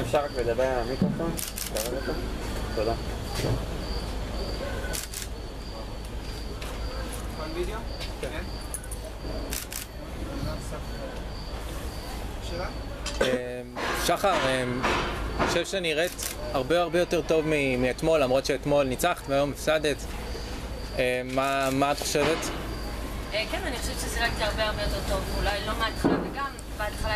אפשר רק לדבר על המיקרופון? תודה. וידאו? כן. שאלה? שחר, אני חושב שנראית הרבה יותר טוב מאתמול, למרות שאתמול ניצחת והיום הפסדת. מה את חושבת? כן, אני חושבת ששיחקתי הרבה יותר טוב, אולי לא מההתחלה וגם בהתחלה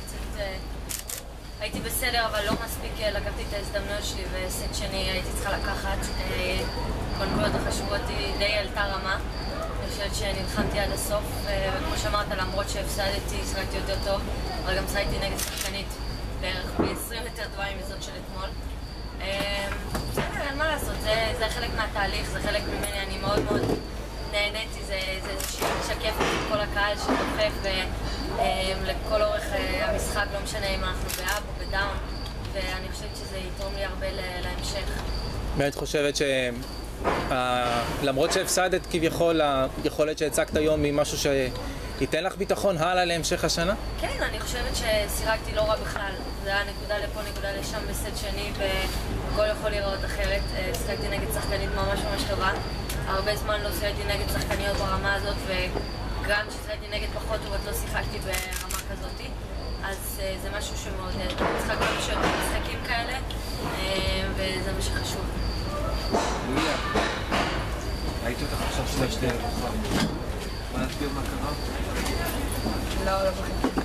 הייתי בסדר, אבל לא מספיק לקחתי את ההזדמנויות שלי, וסט שני הייתי צריכה לקחת. בנקודות החשובות היא די עלתה רמה. אני חושבת שנלחמתי עד הסוף, וכמו שאמרת, למרות שהפסדתי, שיחקתי יותר טוב, אבל גם שיחקתי נגד שחקנית בערך ב-20 יותר טובה מזאת של אתמול. בסדר, אין מה לעשות, זה חלק מהתהליך, זה חלק ממני, אני מאוד נהניתי, זה משקף את כל הקהל שדוחף לכל אורך המשחק, לא משנה אם אנחנו באפ או בדאון, ואני חושבת שזה יתרום לי הרבה להמשך. באמת חושבת למרות שהפסדת כביכול, היכולת שהצגת היום היא משהו שייתן לך ביטחון הלאה להמשך השנה? כן, אני חושבת ששיחקתי לא רע בכלל. זה היה נקודה לפה, נקודה לשם בסט שני, והכל יכול להיראות אחרת. שיחקתי נגד שחקנית ממש טובה. הרבה זמן לא שיחקתי נגד שחקניות ברמה הזאת, וגם כששיחקתי נגד פחות טובות לא שיחקתי ברמה כזאת. אז זה משהו שמעודד. אני צריכה גם לשאול משחקים כאלה, וזה מה שחשוב. לוליה, ראית אותך עכשיו שתי רוחב. מה להסביר מה קרה? לא בחיים.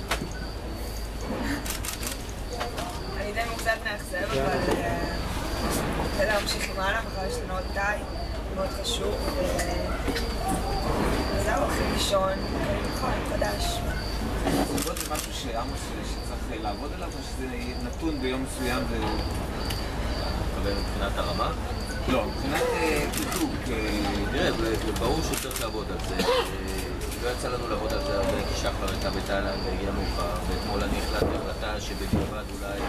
אני די מוקצת מאכזב, אבל כדי להמשיך עם הלאה, מחר יש לנו עוד טאי, מאוד חשוב. וזהו, הולכים לישון, נכון, חדש. הסביבות זה משהו שעמוס שצריך לעבוד עליו, או שזה נתון ביום מסוים ו... מבחינת הרמה? לא, מבחינת פיתוק. תראה, ברור שצריך לעבוד על זה. לא יצא לנו לעבוד על זה הרבה, כי שחר הייתה בתאילנד והגיעה מאוחר, ואתמול אני החלטתי החלטה שבדיעבד אולי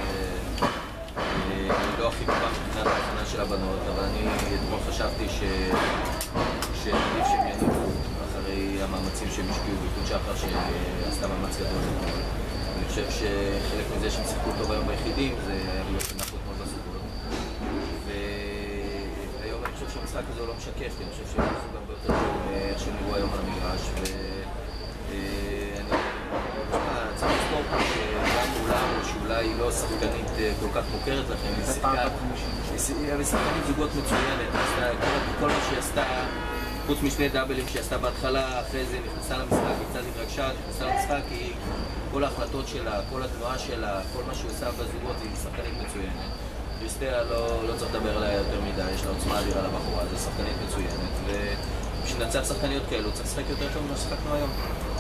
לא הכי טובה מבחינת ההכנה של הבנות, אבל אני אתמול חשבתי שעדיף שהם יניחו אחרי המאמצים שהם השקיעו, בייחוד שחר שעשתה מאמץ גדול אתמול. אני חושב שחלק מזה שהם שיחקו טוב היום ביחידים זה היה בגלל שאנחנו אתמול בזוגות. והיום אני חושב שהמשחק הזה לא משקף, כי אני חושב שהם עשו גם ביותר איך שהם נראו היום על המגרש, ואני צריך לזכור פה שגם אולם שאולי היא לא שחקנית כל כך מוכרת לכם, היא שחקנית זוגות מצוינת, כל מה שהיא עשתה, חוץ משני דאבלים שהיא עשתה בהתחלה, אחרי זה נכנסה למשחק, היא קצת התרגשה, נכנסה למשחק, היא כל ההחלטות שלה, כל התנועה שלה, כל מה שהיא עושה בזוגות, היא שחקנית מצוינת. קריסטיה לא צריך לדבר עליה יותר מדי, יש לה עוצמה אדירה לבחורה, זו שחקנית מצוינת, ובשביל לנצח שחקניות כאלו צריך לשחק יותר טוב ממה ששחקנו היום.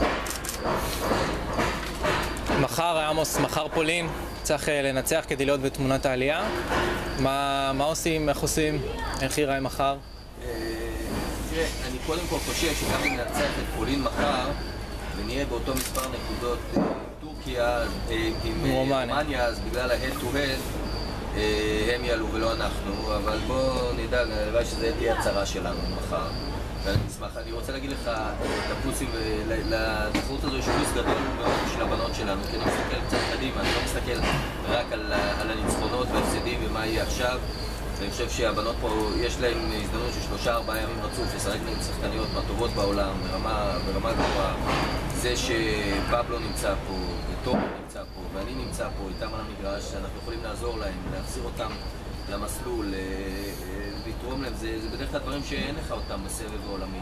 מחר עמוס, מחר פולין, צריך לנצח כדי להיות בתמונת העלייה. מה עושים, איך עושים, איך ייראה מחר? תראה, אני קודם כל חושב שגם אם ננצח את פולין מחר ונהיה באותו מספר נקודות עם טורקיה, עם רומניה, אז בגלל ה-head to head הם יעלו ולא אנחנו, אבל בואו נדאג, הלוואי שזה תהיה הצהרה שלנו מחר. ואני אשמח, אני רוצה להגיד לך את הפלוסים, לתחרות הזו יש פלוס גדול מאוד בשביל הבנות שלנו, כי אני מסתכל קצת קדימה, אני לא מסתכל רק על הניצחונות וההפסדים ומה יהיה עכשיו. אני חושב שהבנות פה, יש להן הזדמנות של 3-4 ימים רצוף לשחק נגד שחקניות מהטובות בעולם, ברמה גבוהה. זה שפבלו נמצא פה, וטוב נמצא פה, ואני נמצא פה איתם על המגרש, אנחנו יכולים לעזור להם, להחזיר אותם למסלול, לתרום להם, זה בדרך כלל דברים שאין לך אותם בסבב העולמי,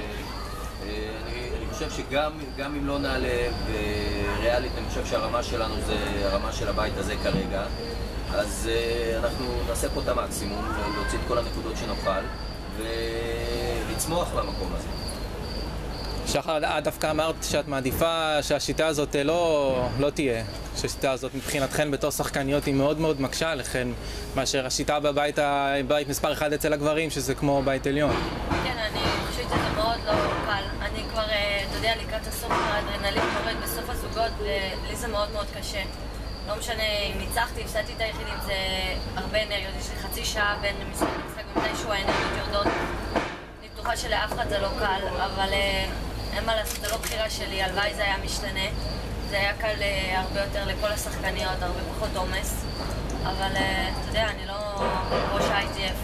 ואני חושב שגם אם לא נעלה, וריאלית אני חושב שהרמה שלנו זה הרמה של הבית הזה כרגע, אז אנחנו נעשה פה את המקסימום, להוציא את כל הנקודות שנוכל, ולצמוח במקום הזה. שחר, את דווקא אמרת שאת מעדיפה שהשיטה הזאת לא תהיה, שהשיטה הזאת מבחינתכן בתור שחקניות היא מאוד מקשה לכן, מאשר השיטה בבית מספר 1 אצל הגברים, שזה כמו בית עליון. כן, אני חושבת שזה מאוד לא קל. אני כבר, אתה יודע, לקראת הסוף האדרנלין יורד בסוף הזוגות, ולי זה מאוד קשה. לא משנה אם ניצחתי, הפסדתי את היחידים, זה הרבה אנרגיות, יש לי חצי שעה בין משחק למשחק, ומתישהו האנרגיות יורדות. אני בטוחה שלאף אחד זה לא קל, אבל אין מה לעשות, זה לא בחירה שלי, הלוואי זה היה משתנה. זה היה קל הרבה יותר לכל השחקניות, הרבה פחות עומס. אבל אתה יודע, אני לא ראש ה-ITF.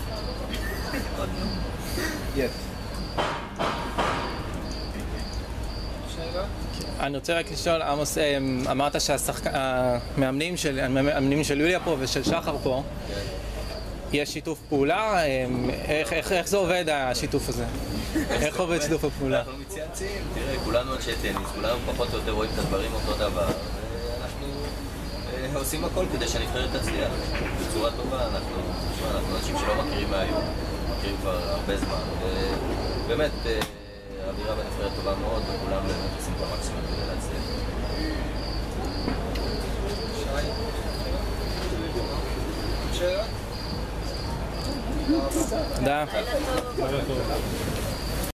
אני רוצה רק לשאול, עמוס, אמרת שהמאמנים של יוליה פה ושל שחר פה, יש שיתוף פעולה? איך זה עובד השיתוף הזה? איך עובד שיתוף הפעולה? אנחנו מתייעצים, תראה, כולנו אנשי טניס, כולנו פחות או יותר רואים את הדברים אותו דבר, ואנחנו עושים הכל כדי שהנבחרת תצליח בצורה טובה. אנחנו אנשים שלא מכירים מהיום, מכירים כבר הרבה זמן, ובאמת האווירה בנבחרת טובה מאוד, וכולם עושים את המקסימום כדי להצליח. שאלה? תודה. לילה טוב.